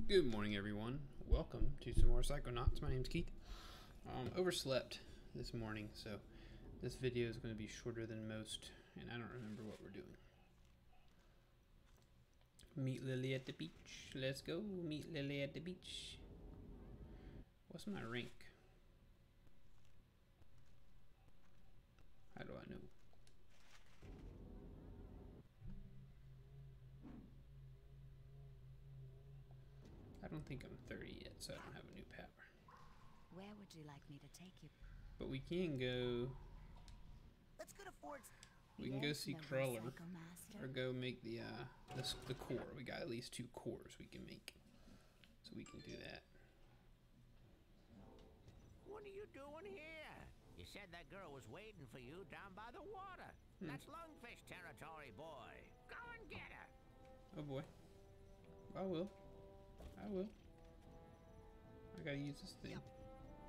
Good morning, everyone. Welcome to some more Psychonauts. My name's Keith. Overslept this morning, so this video is going to be shorter than most, and I don't remember what we're doing. Meet Lili at the beach. Let's go meet Lili at the beach. What's my rank? How do I know? I don't think I'm 30 yet, so I don't have a new power. Where would you like me to take you? But we can go. Let's go to Ford's. We can go see Crawler, or go make the core. We got at least 2 cores we can make, so we can do that. What are you doing here? You said that girl was waiting for you down by the water. That's Lungfish territory, boy. Go and get her. Oh boy. I will. I will. I gotta use this thing. Yep.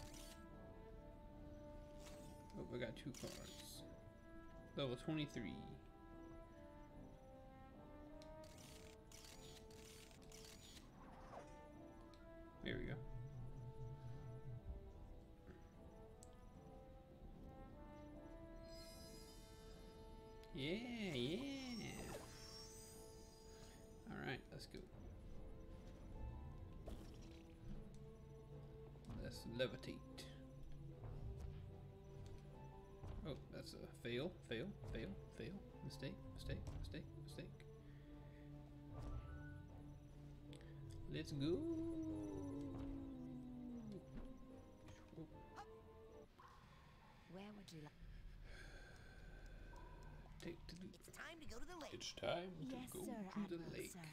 Oh, I got 2 cards. Level 23. There we go. Yeah, yeah. Alright, let's go. Let's levitate. Oh, that's a fail, fail, fail, fail. Mistake, mistake, mistake, mistake. Let's go. Where would you like? It's time to go to the lake. It's time to Yes, go sir, to the Admiral, lake. sir.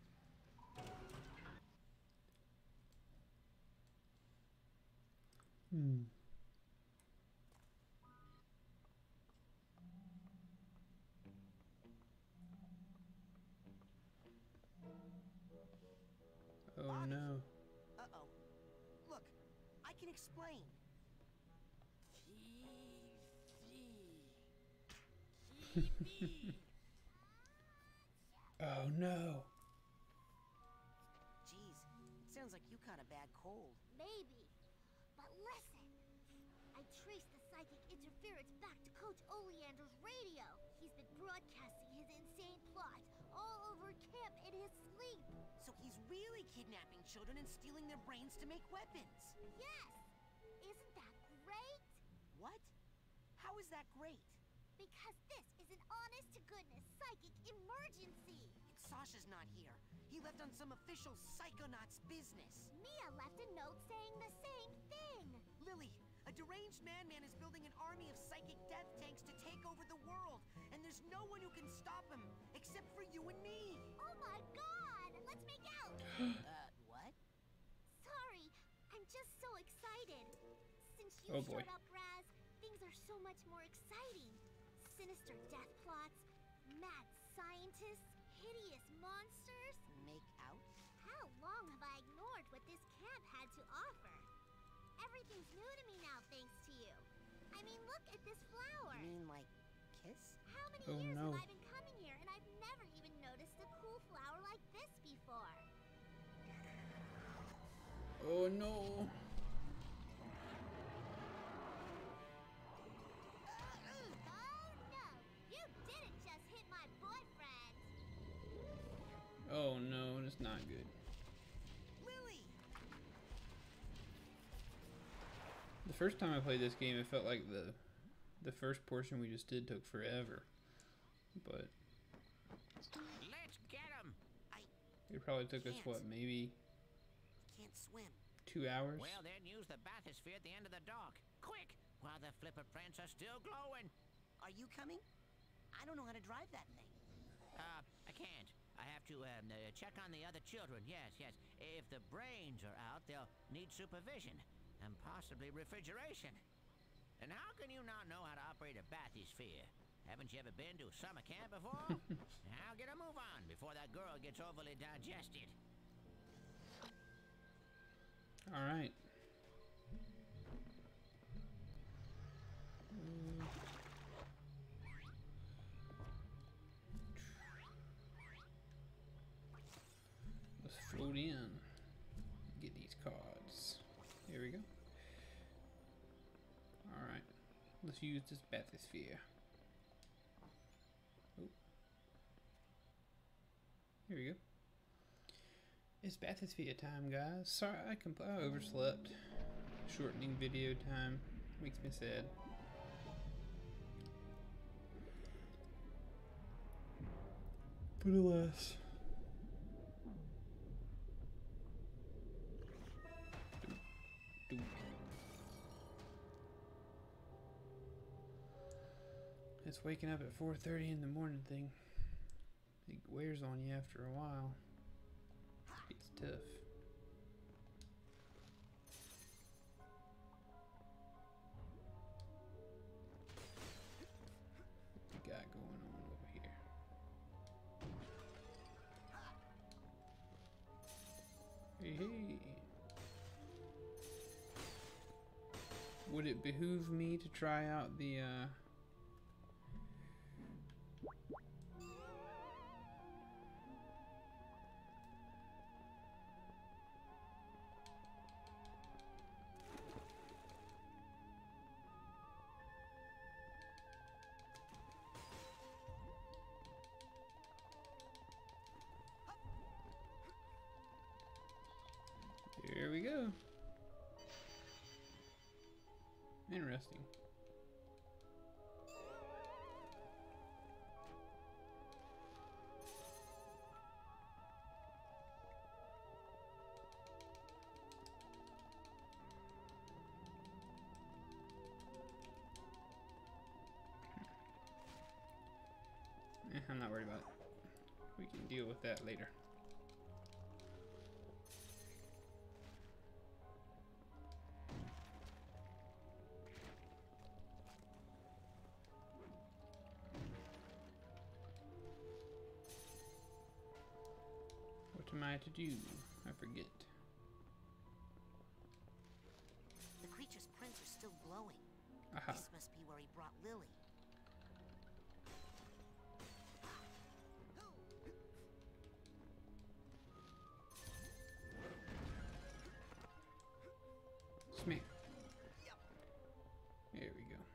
Oh no. Uh-oh. Look, I can explain. Oh no. Jeez, sounds like you caught a bad cold. Maybe. But listen. I traced the psychic interference back to Coach Oleander's radio. He's been broadcasting his insane plot all over camp in his sleep. So he's really kidnapping children and stealing their brains to make weapons. Yes! Isn't that great? What? How is that great? Because this is an honest-to-goodness psychic emergency. Sasha's not here. He left on some official Psychonauts business. Mia left a note saying the same thing. Lili, a deranged madman is building an army of psychic death tanks to take over the world, and there's no one who can stop him, except for you and me. Oh my god! Let's make out! What? Sorry, I'm just so excited. Since you Oh boy. showed up, Raz, things are so much more exciting. Sinister death plots, mad scientists, hideous monsters. Make out? How long have I ignored what this camp had to offer? Everything's new to me now thanks to you. I mean, look at this flower. You mean like kiss? How many Oh, years no. have I been coming here and I've never even noticed a cool flower like this before? Oh no. Oh no! You didn't just hit my boyfriend! Oh no, that's not good. Lili! The first time I played this game, it felt like the first portion we just did took forever. But Let's get him. it probably took us, what, maybe Can't swim. 2 hours? Well, then use the bathysphere at the end of the dock. Quick, while the flipper prints are still glowing. Are you coming? I don't know how to drive that thing. I can't. I have to check on the other children. Yes, yes. If the brains are out, they'll need supervision and possibly refrigeration. And how can you not know how to operate a bathysphere? Haven't you ever been to summer camp before? Now get a move on before that girl gets overly digested. Alright. Let's float in. let's use this bathysphere. Oh. Here we go. It's bathysphere time, guys. Sorry, I overslept. Shortening video time makes me sad. But alas. It's waking up at 4:30 in the morning thing. It wears on you after a while. It's tough. What we got going on over here? Hey, hey. Would it behoove me to try out the Here we go. Interesting. I'm not worried about it. We can deal with that later. What am I to do? I forget. The creature's prints are still glowing. Aha. This must be where he brought Lili. Smack. There we go.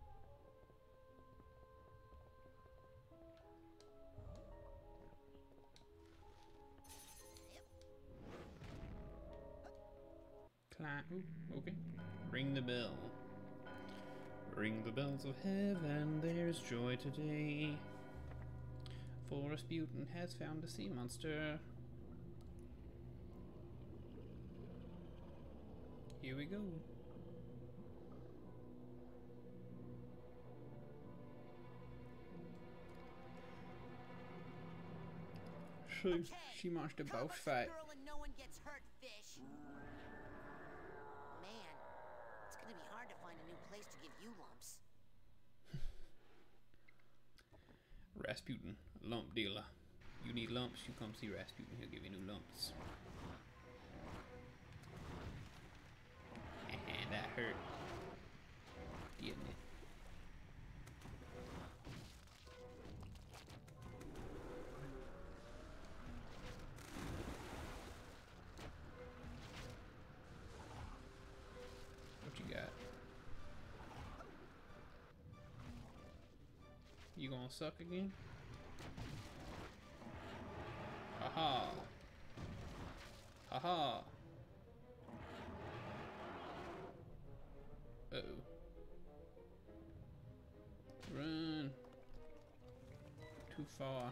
Climb. Ooh, okay. Ring the bell. Ring the bells of heaven, there's joy today. For Rasputin has found a sea monster. Here we go. She marched a boss fight. Girl and no one gets hurt, fish. Man, it's gonna be hard to find a new place to give you lumps. Rasputin, lump dealer. You need lumps, you come see Rasputin, he'll give you new lumps. And that hurt. Didn't it? What you got? You gonna suck again? Aha! Aha! Uh-oh. Run! Too far.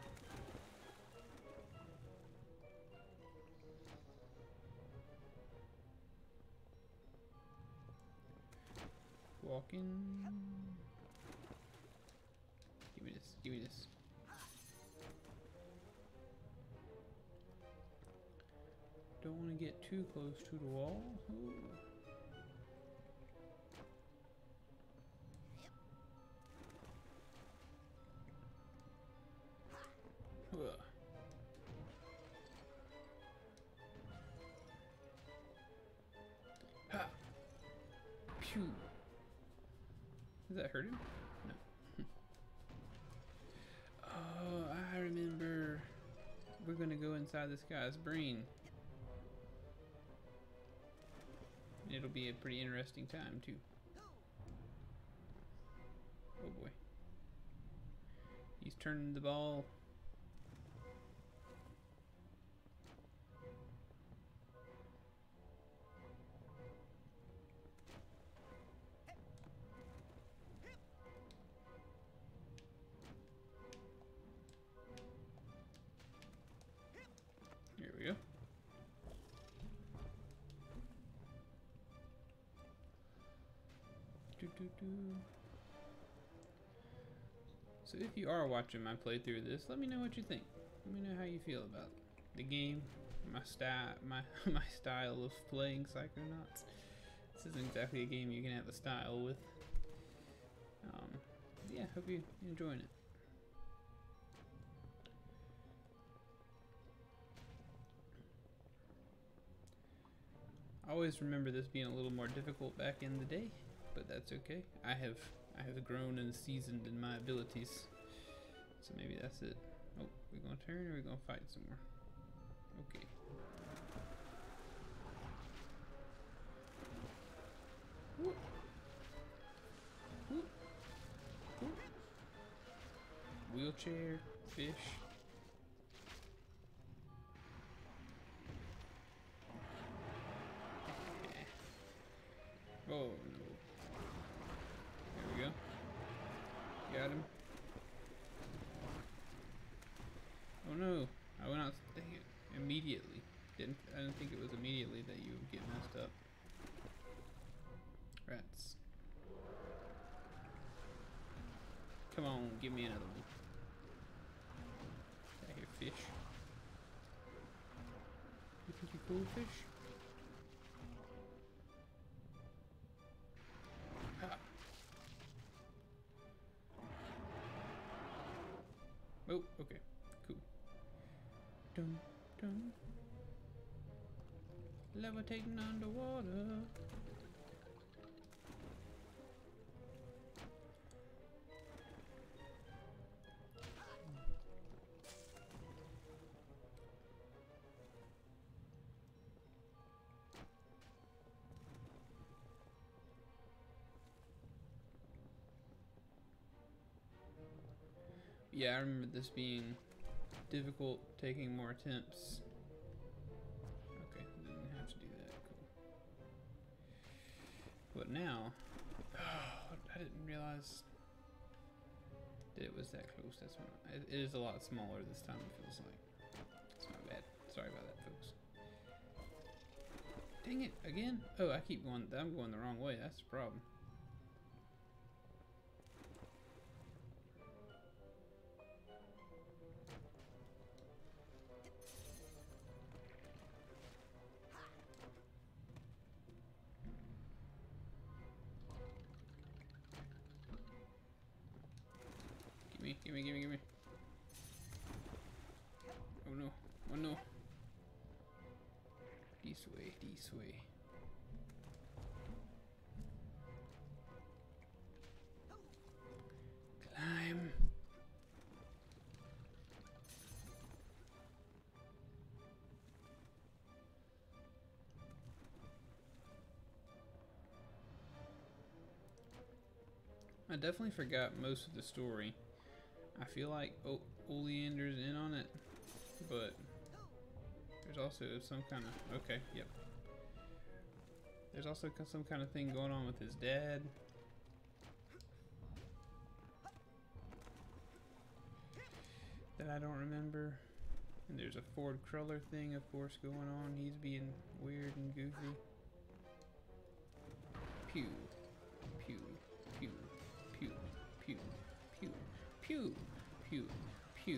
Walking. Give me this. Give me this. Don't want to get too close to the wall. Ooh. Ugh. Ha! Pew! Does that hurt him? No. Oh, I remember. We're gonna go inside this guy's brain. It'll be a pretty interesting time too. Oh boy. He's turning the ball. Here we go. So if you are watching my playthrough of this, let me know what you think. Let me know how you feel about the game, my style, my style of playing Psychonauts. This isn't exactly a game you can have a style with. Yeah, hope you're enjoying it. I always remember this being a little more difficult back in the day, but that's okay. I have grown and seasoned in my abilities, so maybe that's it. Oh, we gonna turn or we gonna fight some more? Okay. Whoop. Whoop. Whoop. Wheelchair, fish. Oh no. There we go. Got him. Oh no. I went out, dang it, immediately. I didn't think it was immediately that you would get messed up. Rats. Come on, give me another one. I hear fish. You think you're cool, fish? Ah. Oh, okay, cool. Dum dum. Levitating underwater. Yeah, I remember this being difficult, taking more attempts. Okay, didn't have to do that. Cool. But now, oh, I didn't realize that it was that close. That's when it is a lot smaller this time. It feels like. It's not bad. Sorry about that, folks. Dang it again! Oh, I'm going the wrong way. That's the problem. Gimme. Oh no, oh no. This way. Climb. I definitely forgot most of the story. I feel like Oleander's in on it, but there's also some kind of, okay, yep. There's also some kind of thing going on with his dad. That I don't remember. And there's a Ford Cruller thing, of course, going on. He's being weird and goofy. Pew. Pew. Pew. Pew. Pew. Pew. Pew. Pew. Pew.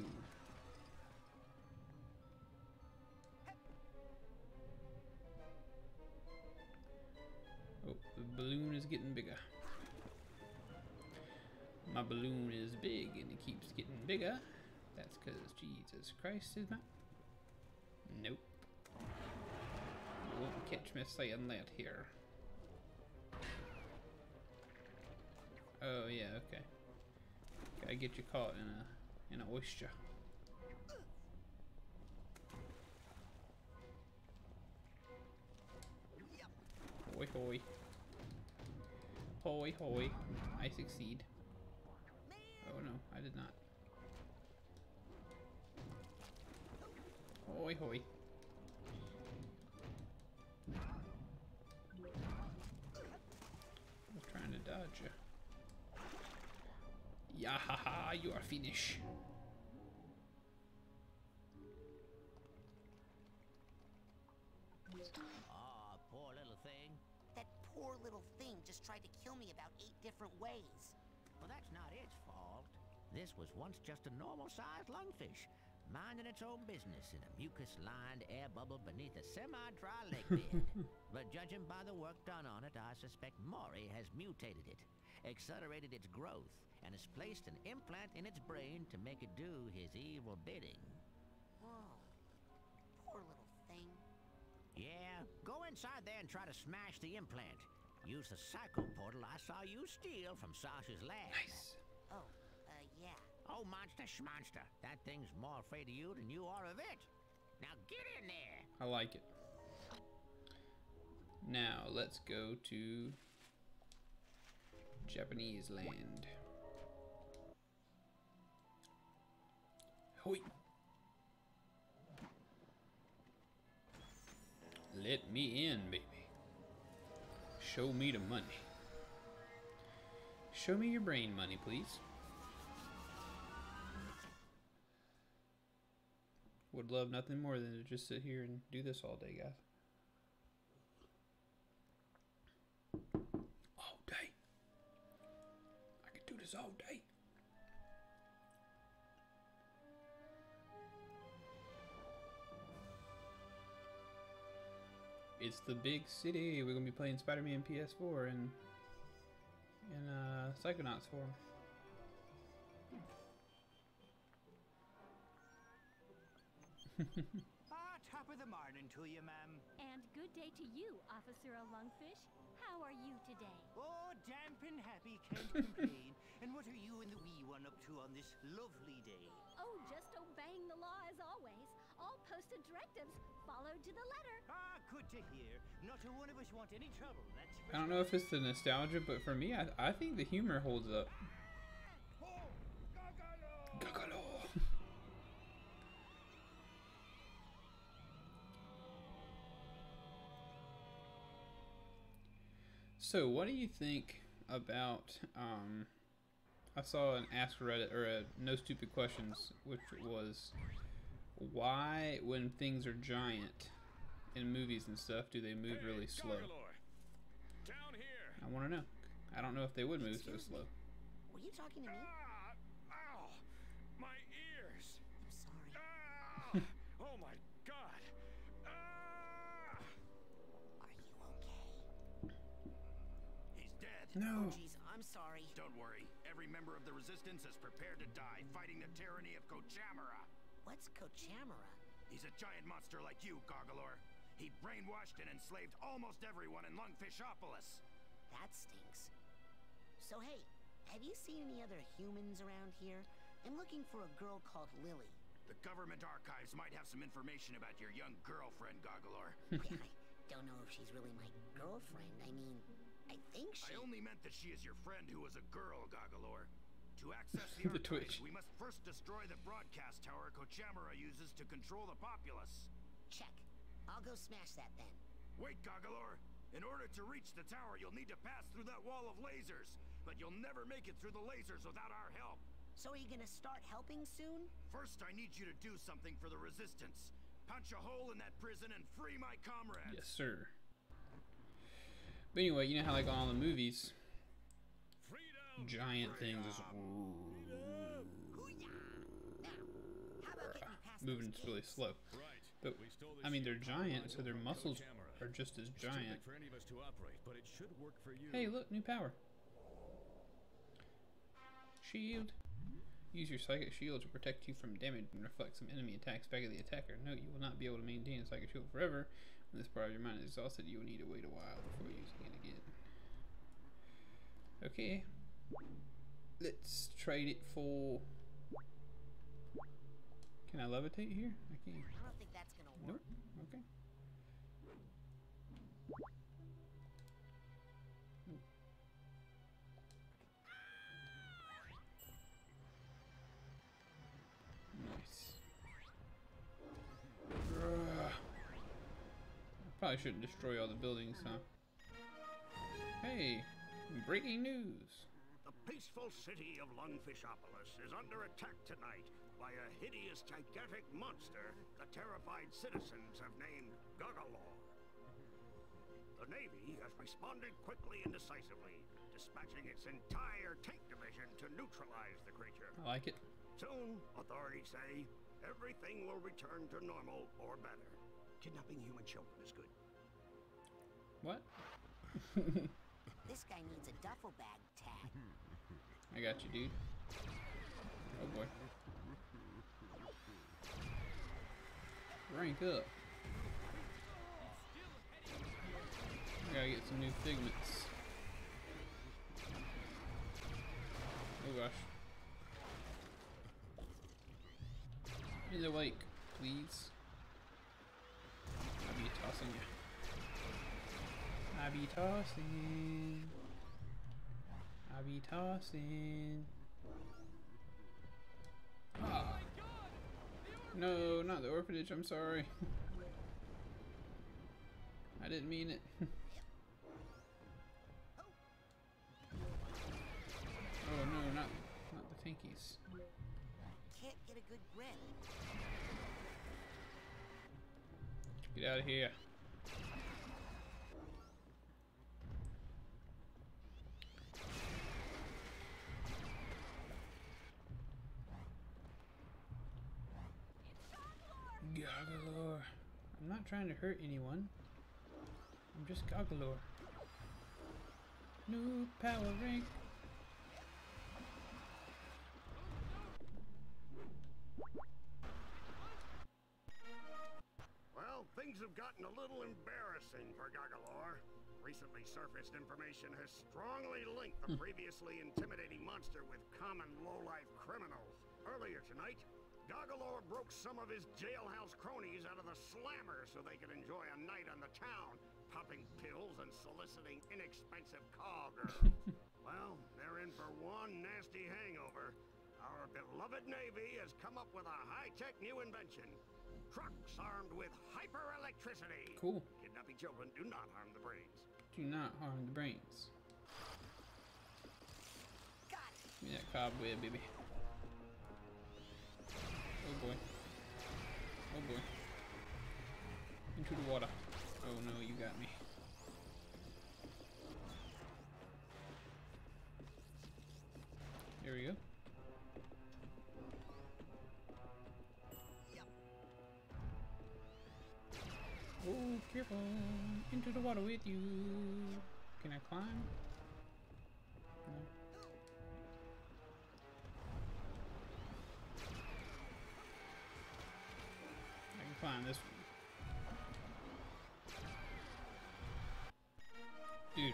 Oh, the balloon is getting bigger. My balloon is big and it keeps getting bigger. That's because Jesus Christ is not. Nope. You won't catch me saying that here. Oh yeah, okay. Gotta get you caught in a oyster. Hoi hoi. Hoi hoi. I succeed. I did not. Hoi hoi. I was trying to dodge you. Yahaha, you are finished. Oh, poor little thing. That poor little thing just tried to kill me about 8 different ways. Well, that's not its fault. This was once just a normal-sized lungfish, minding its own business in a mucus-lined air bubble beneath a semi-dry lake bed. But judging by the work done on it, I suspect Maury has mutated it, accelerated its growth, and has placed an implant in its brain to make it do his evil bidding. Whoa. Poor little thing. Yeah, go inside there and try to smash the implant. Use the psycho portal I saw you steal from Sasha's lab. Nice. Oh, yeah. Oh, monster schmonster. That thing's more afraid of you than you are of it. Now get in there. I like it. Now let's go to Japanese land. Hoi. Let me in, baby. Show me the money. Show me your brain money, please. Would love nothing more than to just sit here and do this all day, guys. All day. I could do this all day. It's the big city. We're gonna be playing Spider-Man PS4 and Psychonauts for 'em. Top of the morning to you, ma'am. And good day to you, Officer Lungfish. How are you today? Oh, damp and happy, can't complain. And what are you and the wee one up to on this lovely day? Oh, just obeying the law as always. All posted directives followed to the letter. Ah, good to hear. Not a one of us want any trouble, that's for I don't know if it's the nostalgia, but for me, I think the humor holds up. Oh, Gagalo! Gagalo. So, what do you think about? I saw an Ask Reddit or a No Stupid Questions, which was why, when things are giant in movies and stuff, do they move really slow? Down here. I want to know. I don't know if they would move so Excuse me. slow. Were you talking to me? Ow! My ears. I'm sorry. Oh my God! Are you okay? He's dead. No. Oh, jeez, I'm sorry. Don't worry. Every member of the Resistance is prepared to die, fighting the tyranny of Kochamara. What's Kochamara? He's a giant monster like you, Gargalor. He brainwashed and enslaved almost everyone in Lungfishopolis. That stinks. So hey, have you seen any other humans around here? I'm looking for a girl called Lili. The government archives might have some information about your young girlfriend, Gargalor. I don't know if she's really my girlfriend. I mean, I think she... I only meant that she is your friend who was a girl, Gargalor. To access the The archives, Twitch. we must first destroy the broadcast tower Kochamara uses to control the populace. Check. I'll go smash that then. Wait, Gargalor! In order to reach the tower, you'll need to pass through that wall of lasers. But you'll never make it through the lasers without our help. So are you gonna start helping soon? First, I need you to do something for the Resistance. Punch a hole in that prison and free my comrades. Yes, sir. But anyway, you know how like on all the movies, Freedom! giant things just Now, how about getting you past moving those really gates? slow. But I mean, they're giant, so their muscles are just as giant. For any of us to operate, but it should work for you. Hey, look, new power. Shield. Use your psychic shield to protect you from damage and reflect some enemy attacks back at the attacker. Note, you will not be able to maintain a psychic shield forever. When this part of your mind is exhausted, you will need to wait a while before using it again. Okay. Let's trade it for... Can I levitate here? I can't. I don't think that's gonna work. Nope. Okay. Probably shouldn't destroy all the buildings, huh? Hey, breaking news. The peaceful city of Lungfishopolis is under attack tonight by a hideous, gigantic monster the terrified citizens have named Goggalor. The Navy has responded quickly and decisively, dispatching its entire tank division to neutralize the creature. I like it. Soon, authorities say, everything will return to normal or better. Kidnapping human children is good. What? This guy needs a duffel bag tag. I got you, dude. Oh boy. Rank up. I gotta get some new figments. Oh gosh. In the wake, please. I'll be tossing you. I'll be tossing. I'll be tossing. Ah. No, not the orphanage, I'm sorry. I didn't mean it. Oh no, not the tankies. Can't get a good grip. Get out of here. Goggalor. I'm not trying to hurt anyone. I'm just Goggalor. New power rank. Well, things have gotten a little embarrassing for Goggalor. Recently surfaced information has strongly linked the previously intimidating monster with common low-life criminals. Earlier tonight, Goggalor broke some of his jailhouse cronies out of the slammer so they could enjoy a night on the town, popping pills and soliciting inexpensive call girls. Well, they're in for one nasty hangover. Our beloved Navy has come up with a high-tech new invention. Trucks armed with hyper-electricity. Cool. Kidnapping children do not harm the brains. Do not harm the brains. Got it. Give me that cobweb, baby. Oh boy. Oh boy. Into the water. Oh no, you got me. There we go. Oh, careful. Into the water with you. Can I climb? No. I can climb this one. Dude.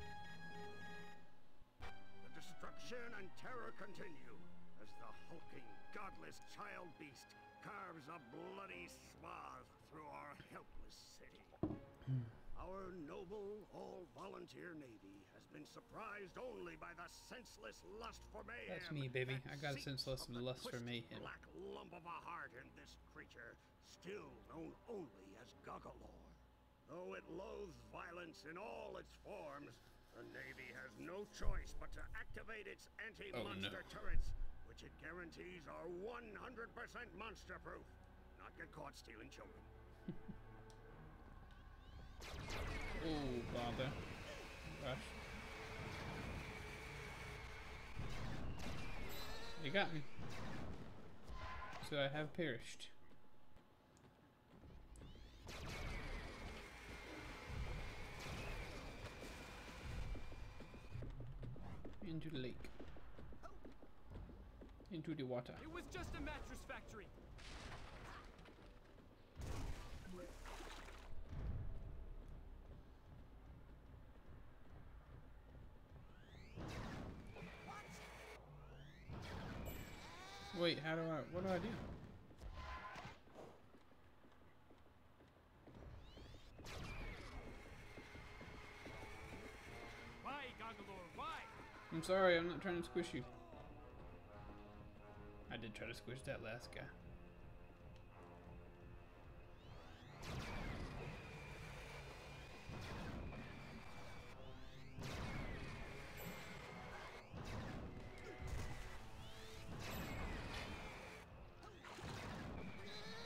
The destruction and terror continue as the hulking, godless child beast carves a bloody swath through our helpless city. Our noble, all-volunteer Navy has been surprised only by the senseless lust for mayhem. That's me, baby. I got a seeps senseless of the lust for twisted mayhem. black lump of a heart in this creature, still known only as Goggalor. Though it loathes violence in all its forms, the Navy has no choice but to activate its anti-monster turrets, which it guarantees are 100% monster-proof. Not get caught stealing children. Oh, bother. Gosh. They got me. So I have perished. Into the lake. Into the water. It was just a mattress factory. Wait, how do I, what do I do? Why, Goggalor, why? I'm sorry, I'm not trying to squish you. I did try to squish that last guy.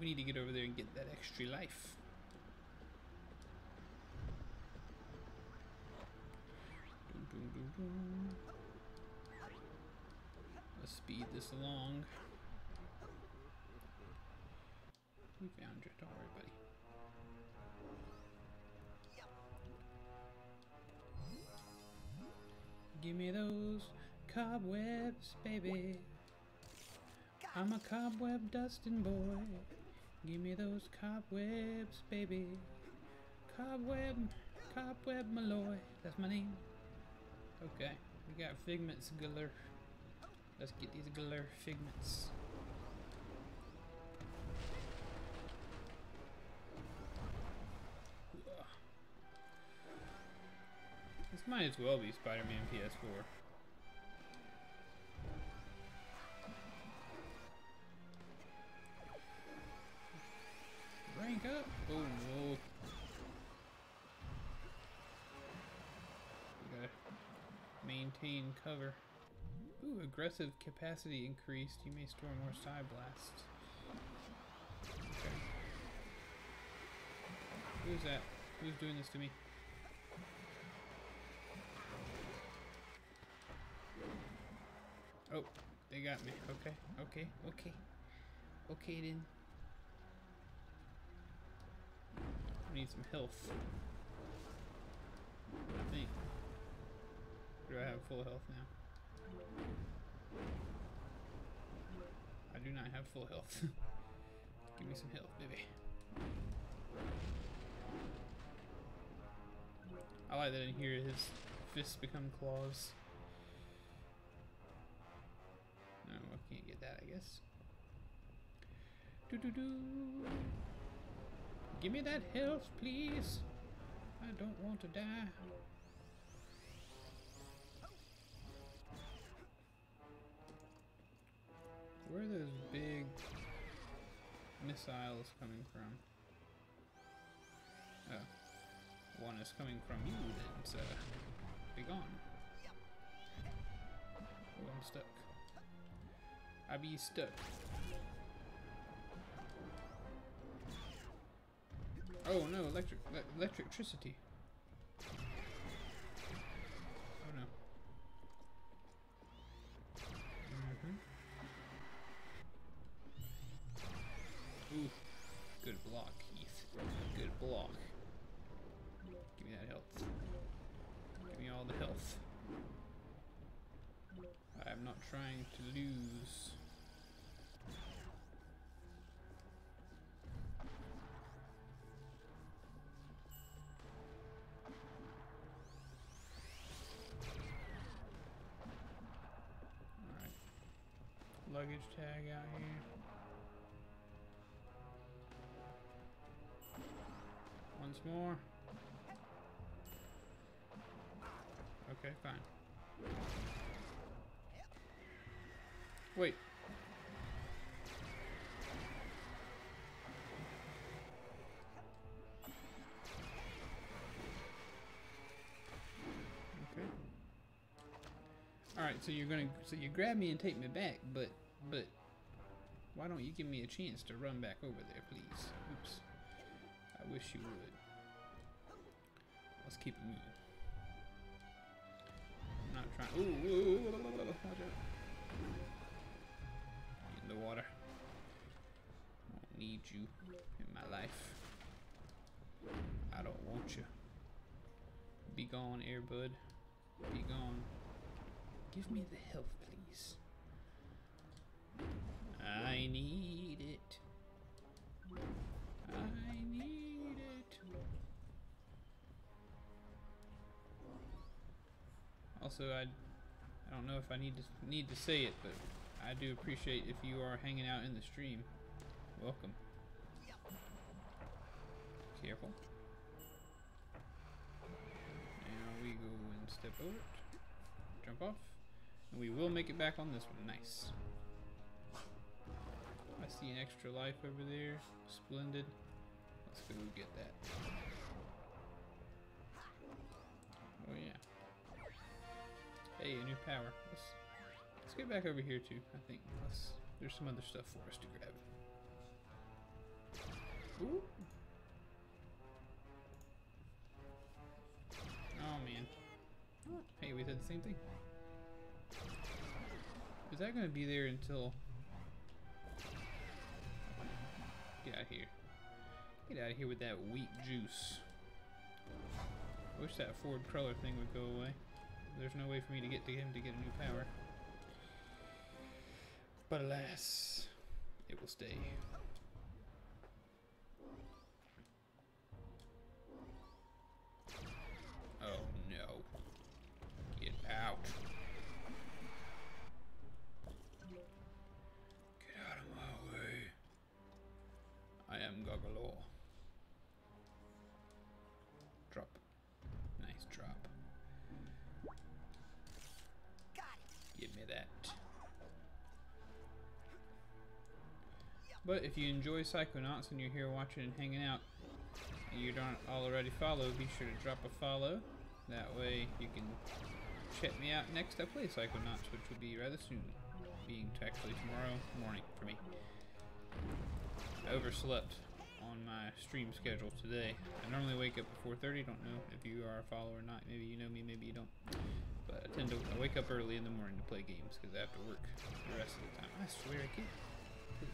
We need to get over there and get that extra life. Dun, dun, dun, dun. Let's speed this along. We found you. Don't worry, buddy. Give me those cobwebs, baby. I'm a cobweb dusting boy. Give me those cobwebs, baby. Cobweb Malloy. That's my name. Okay, we got figments galore. Let's get these galore figments. This might as well be Spider-Man PS4. Rank up! Oh no. We gotta maintain cover. Ooh, aggressive capacity increased. You may store more Psy Blasts. Okay. Who's that? Who's doing this to me? Oh, they got me. Okay, okay, okay. Okay then. I need some health. I think. Do I have full health now? I do not have full health. Give me some health, baby. I like that in here his fists become claws. No, I can't get that, I guess. Doo-doo-doo. Give me that health, please. I don't want to die. Where are those big missiles coming from? Oh. One is coming from you then, so be gone. Oh, I'm stuck. I be stuck. Oh no, electricity. Oh no. Ooh, good block, Heath. Good block. Give me that health. Give me all the health. I am not trying to lose. Luggage tag out here. Once more. Okay, fine. Wait. Okay. Alright, so you grab me and take me back, but why don't you give me a chance to run back over there, please? Oops. I wish you would. Let's keep it moving. I'm not trying. Ooh, watch out. Get in the water. I don't need you in my life. I don't want you. Be gone, Airbud. Be gone. Give me the health, please. I need it. I need it. Also, I don't know if I need to say it, but I do appreciate if you are hanging out in the stream. Welcome. Careful. Now we go and step over it. Jump off. And we will make it back on this one. Nice. I see an extra life over there. Splendid. Let's go get that. Oh yeah. Hey, a new power. Let's get back over here too, I think. There's some other stuff for us to grab. Ooh. Oh man. Hey, we said the same thing. Is that gonna be there until... Get out of here. Get out of here with that weak juice. I wish that Ford crawler thing would go away. There's no way for me to get to him to get a new power. But alas, it will stay. Oh no. Get out. Get out of my way. I am Goggalor. Drop. Nice drop. Got it. Give me that. But if you enjoy Psychonauts and you're here watching and hanging out, and you don't already follow, be sure to drop a follow. That way you can check me out next I play Psychonauts, which will be rather soon. Being actually tomorrow morning for me. I overslept on my stream schedule today. I normally wake up at 4:30. Don't know if you are a follower or not. Maybe you know me, maybe you don't. But I wake up early in the morning to play games because I have to work the rest of the time. I swear I can't. Please.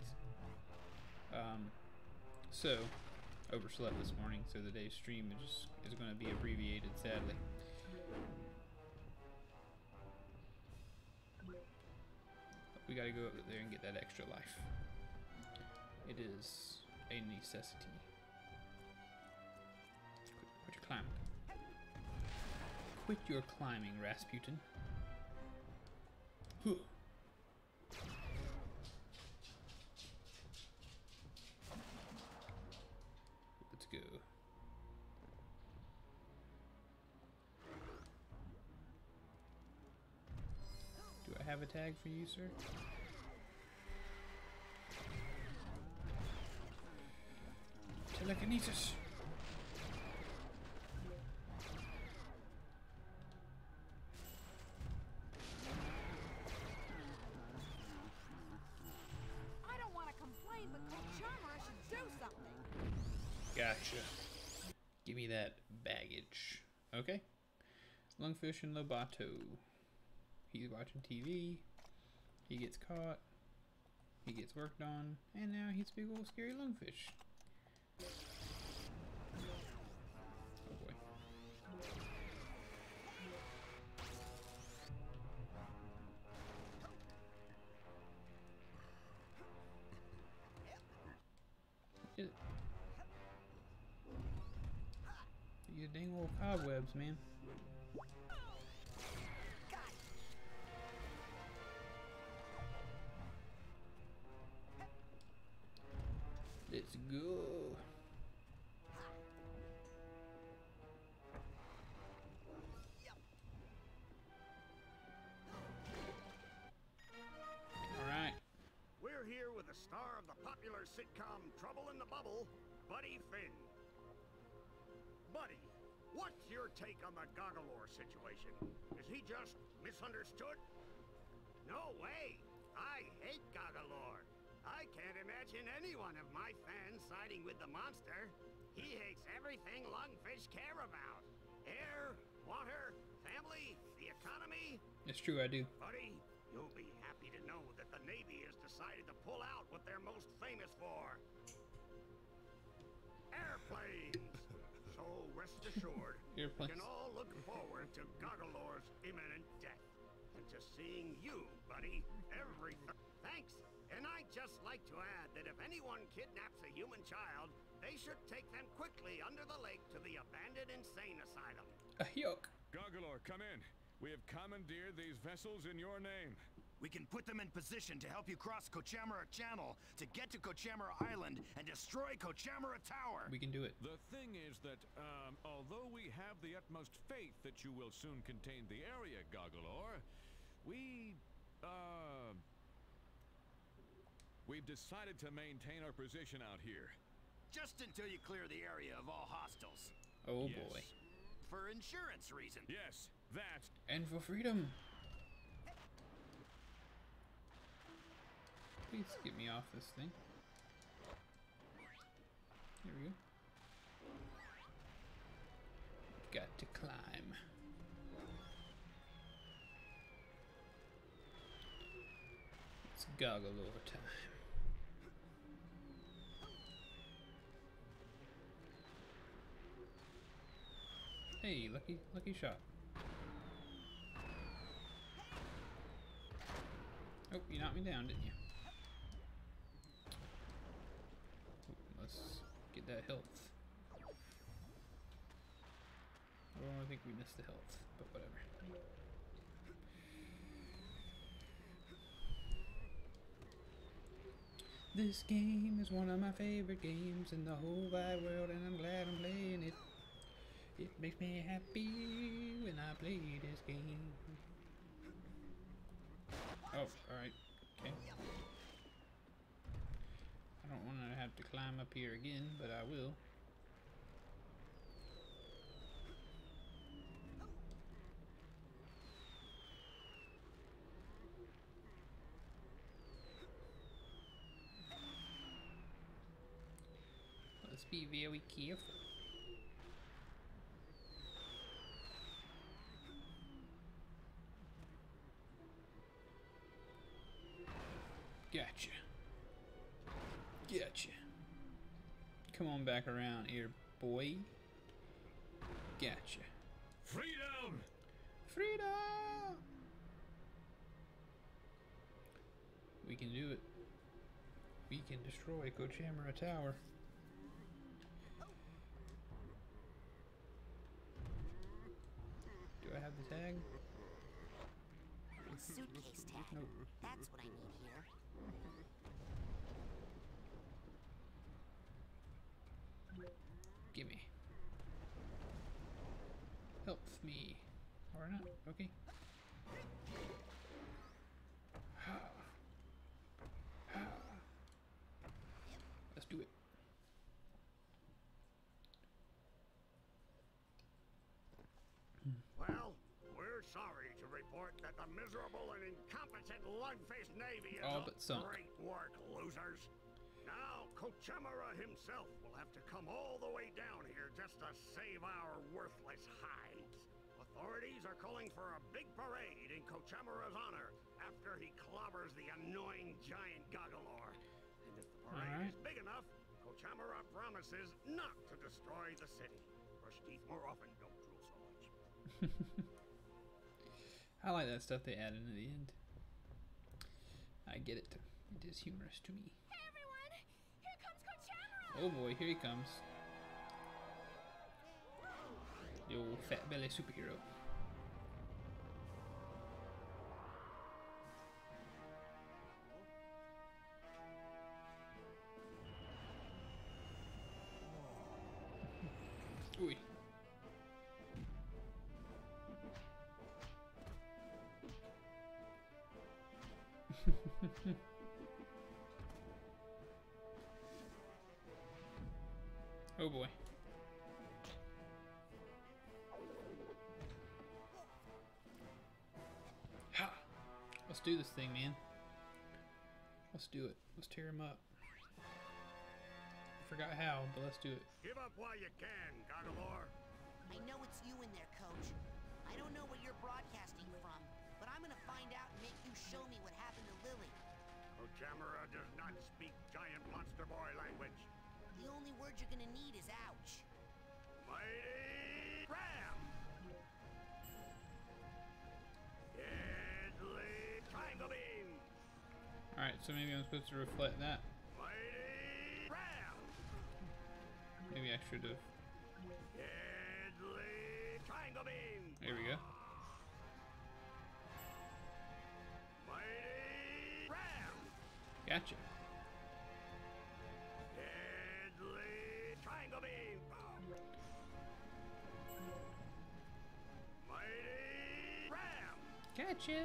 So overslept this morning, so the day's stream is going to be abbreviated, sadly. But we got to go up there and get that extra life. It is a necessity. Quit your climbing. Quit your climbing, Rasputin. Huh. Let's go. Do I have a tag for you, sir? Telekinesis. I don't want to complain, but Kochamara should do something. Gotcha. Give me that baggage. Okay. Lungfish and Lobato. He's watching TV. He gets caught. He gets worked on. And now he's a big old scary lungfish. Oh boy. Is it? These dang old cobwebs, man. Let's go. Alright. We're here with the star of the popular sitcom Trouble in the Bubble, Buddy Finn. Buddy, what's your take on the Goggalor situation? Is he just misunderstood? No way! I hate Goggalor. I can't imagine any one of my fans siding with the monster. He hates everything lungfish care about. Air, water, family, the economy. It's true, I do. Buddy, you'll be happy to know that the Navy has decided to pull out what they're most famous for. Airplanes. So rest assured, we can all look forward to Goggalor's imminent death. And to seeing you, buddy, Thanks. And I'd just like to add that if anyone kidnaps a human child, they should take them quickly under the lake to the abandoned insane asylum. Yuck. Goggalor, come in. We have commandeered these vessels in your name. We can put them in position to help you cross Kochamara Channel to get to Kochamara Island and destroy Kochamara Tower. We can do it. The thing is that, although we have the utmost faith that you will soon contain the area, Goggalor, we've decided to maintain our position out here. Just until you clear the area of all hostiles. Oh Yes. boy. For insurance reasons. Yes, that. And for freedom. Please get me off this thing. Here we go. Got to climb. It's Goggalore time. Hey, lucky shot. Oh, you knocked me down, didn't you? Let's get that health. Oh, I think we missed the health, but whatever. This game is one of my favorite games in the whole wide world, and I'm glad I'm playing it. It makes me happy when I play this game. Oh, alright. Okay. I don't want to have to climb up here again, but I will. Let's be very careful. Gotcha. Gotcha. Come on back around here, boy. Gotcha. Freedom! Freedom! We can do it. We can destroy Kochamara Tower. Do I have the tag? Suitcase tag. Nope. That's what I need here. Gimme. Help me. Or not. Okay. Let's do it. Well, we're sorry to report that the miserable and incompetent Lungfish Navy is All up. but sunk. Great work, losers. Now, Kochamara himself will have to come all the way down here just to save our worthless hides. Authorities are calling for a big parade in Kochamara's honor after he clobbers the annoying giant Goggalore. And if the parade is big enough, Kochamara promises not to destroy the city. Brush teeth more often, don't drool so much. I like that stuff they added in the end. I get it. It is humorous to me. Hey everyone! Here comes Kochamara! Oh boy, here he comes. The old fat belly superhero. Ooh. Oh boy. Ha! Let's do this thing, man. Let's do it. Let's tear him up. I forgot how, but let's do it. Give up while you can, Goggalore. I know it's you in there, Coach. I don't know what you're broadcasting from, but I'm gonna find out and make you show me what happened to Lili. Kochamara does not speak giant monster boy language. The only word you're gonna need is ouch. Mighty Ram! Deadly Triangle Beam! Alright, so maybe I'm supposed to reflect that. Mighty Ram! Maybe I should have. Deadly Triangle Beam! There we go. Mighty Ram! Gotcha. Deadly Triangle Beam! Mighty Ram! Gotcha.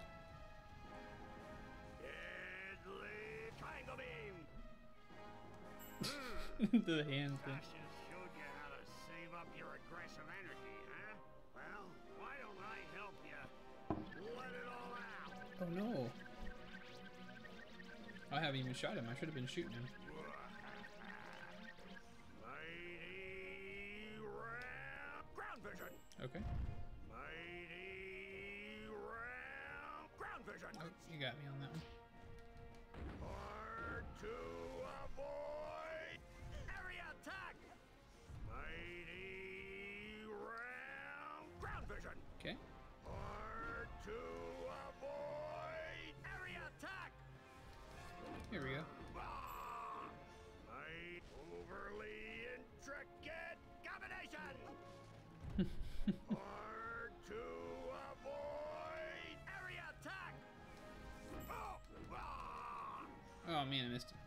Deadly Triangle Beam! The hand thing. Gosh, it showed you how to save up your aggressive energy, huh? Well, why don't I help you let it all out? Oh no. I haven't even shot him. I should have been shooting him. Okay. Mighty round ground vision. Oh, you got me on that one. Hard to avoid. Area attack. Mighty round ground vision. Okay. Hard to avoid. Area attack. Here we go. Might overly intricate combination. Hard to avoid. Area attack. Oh man, I missed it.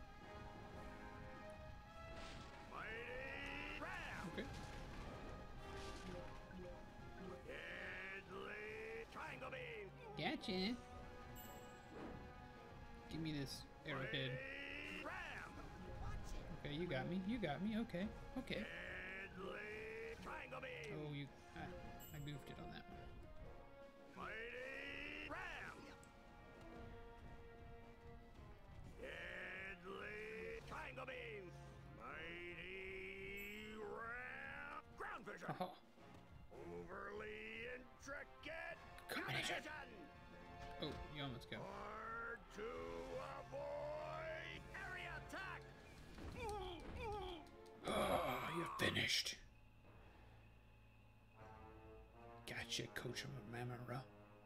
Mighty ram. Okay. Deadly triangle beam. Gotcha. Give me this arrowhead. Mighty ram. Okay, you got me. You got me. Okay. Okay. Deadly triangle beam. Oh, I goofed it on that one. Mighty ram. Deadly triangle beam. Mighty ram. Ground vision. Oh, Overly intricate combination. combination. Oh, you almost got me. Hard to avoid. Area attack. Oh, you're finished. Gotcha, Kochamara.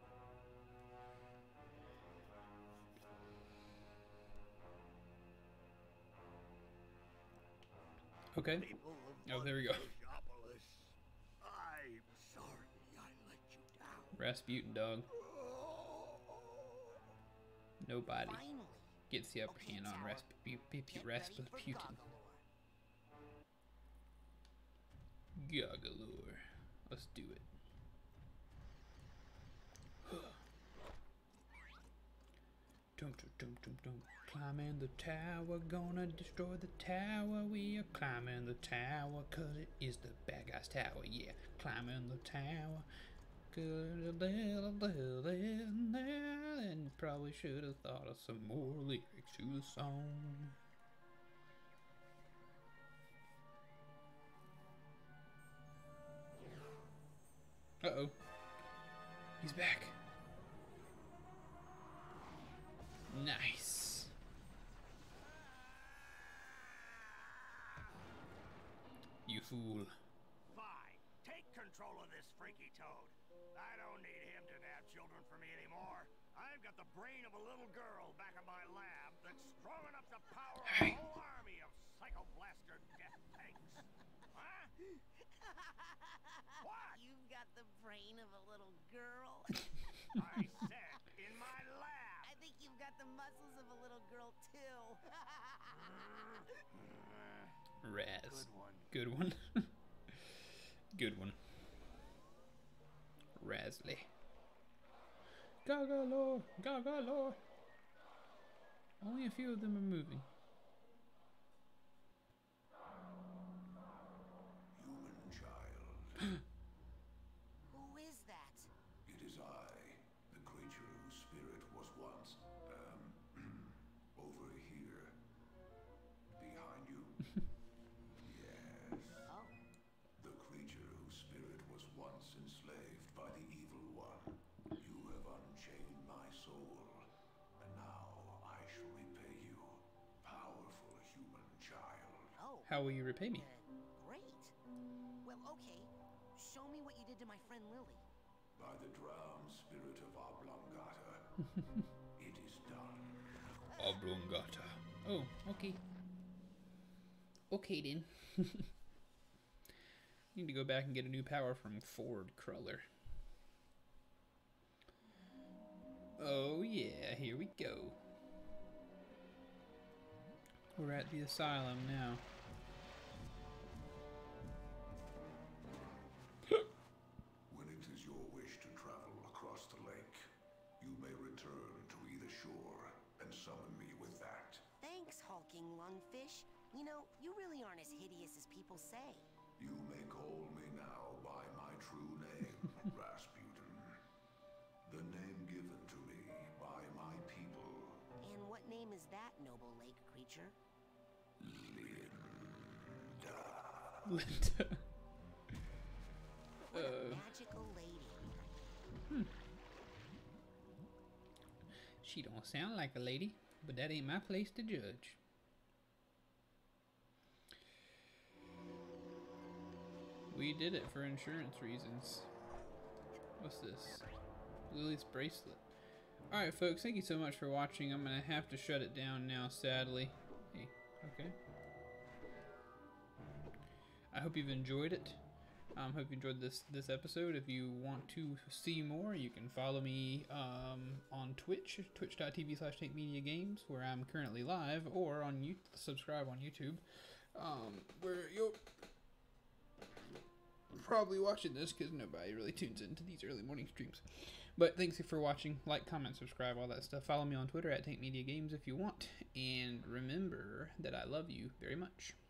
Okay. People of Oh, there we go. Metropolis, I'm sorry I let you down. Rasputin, dog. Nobody Finally. gets the upper Okay, hand on Tower. Rasputin. Get ready for Goggalore. Goggalore. Let's do it. Dum dum dum dum dum. Climbing the tower, gonna destroy the tower. We are climbing the tower, cause it is the bad guy's tower. Yeah, climbing the tower. And probably should have thought of some more lyrics to the song. Uh-oh. He's back. Nice. You fool. Fine. Take control of this freaky toad. I don't need him to nab children for me anymore. I've got the brain of a little girl back in my lab that's strong enough to power a whole army of psycho-blaster death tanks. Huh? What? You've got the brain of a little girl. I said in my lab. I think you've got the muscles of a little girl too. Raz. Good one. Good one. Good one. Rasley. Goggalore! Goggalore! Only a few of them are moving. Human child. Who is that? It is I, the creature whose spirit was once, over here. Behind you. Yes. Oh. The creature whose spirit was once enslaved by the evil one. You have unchained my soul, and now I shall repay you, powerful human child. Oh. How will you repay me? Great. Well, okay. Show me what you did to my friend Lili. By the drowned spirit of Oblongata, it is done. Oblongata. Oh, okay. Okay then. Need to go back and get a new power from Ford Cruller. Oh yeah, here we go. We're at the asylum now. When it is your wish to travel across the lake, you may return to either shore and summon me with that. Thanks, hulking lungfish. You know, you really aren't as hideous as people say. You may call me now by my true name, Rasputin. The name given to me by my people. And what name is that, noble lake creature? Linda. Linda. What a magic lady. She don't sound like a lady, but that ain't my place to judge. We did it for insurance reasons. What's this? Lili's bracelet. Alright folks, thank you so much for watching. I'm gonna have to shut it down now, sadly. Hey, okay. I hope you've enjoyed it. Hope you enjoyed this episode. If you want to see more, you can follow me on Twitch, twitch.tv/takemediagames, where I'm currently live, or on subscribe on YouTube, where you'll probably watching this because nobody really tunes into these early morning streams. But thanks for watching. Like, comment, subscribe, all that stuff. Follow me on Twitter at takemediagames if you want. And remember that I love you very much.